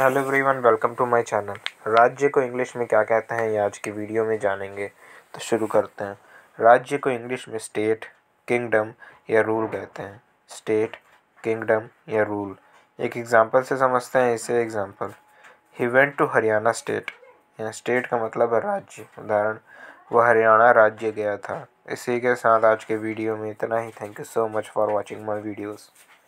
Hello everyone, welcome to my channel. राज्य को English में क्या कहते हैं ये आज की वीडियो में जानेंगे। तो शुरू करते हैं। राज्य को इंग्लिश में स्टेट, किंगडम या रूल कहते हैं। स्टेट, किंगडम या रूल। एक एग्जांपल से समझते हैं इसे। Example, he went to Haryana state. यहाँ स्टेट का मतलब है राज्य। उदाहरण, वह हरियाणा राज्य गया था। इसी के साथ आज के वीडियो में इतना ही। Thank you so much for watching my videos.